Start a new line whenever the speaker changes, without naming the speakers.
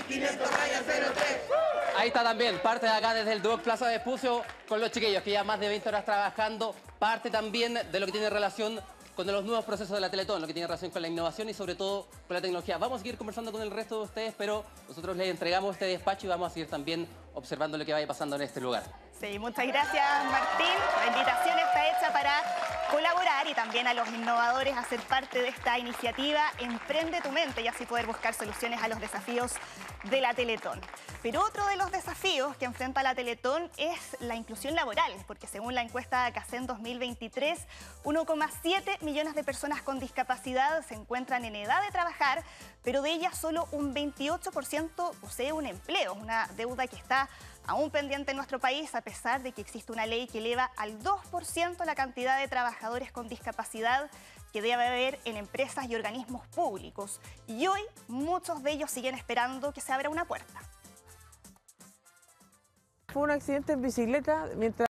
Ahí está también, parte de acá desde el Duoc Plaza de Vespucio con los chiquillos que ya más de 20 horas trabajando, parte también de lo que tiene relación con los nuevos procesos de la Teletón, lo que tiene relación con la innovación y sobre todo con la tecnología. Vamos a seguir conversando con el resto de ustedes, pero nosotros les entregamos este despacho y vamos a seguir también observando lo que vaya pasando en este lugar.
Sí, muchas gracias, Martín. La invitación está hecha para colaborar y también a los innovadores a ser parte de esta iniciativa Emprende tu mente y así poder buscar soluciones a los desafíos de la Teletón. Pero otro de los desafíos que enfrenta la Teletón es la inclusión laboral, porque según la encuesta CACEN 2023, 1,7 millones de personas con discapacidad se encuentran en edad de trabajar, pero de ellas solo un 28% posee un empleo, una deuda que está aún pendiente en nuestro país, a pesar de que existe una ley que eleva al 2% la cantidad de trabajadores con discapacidad que debe haber en empresas y organismos públicos. Y hoy muchos de ellos siguen esperando que se abra una puerta.
Fue un accidente en bicicleta mientras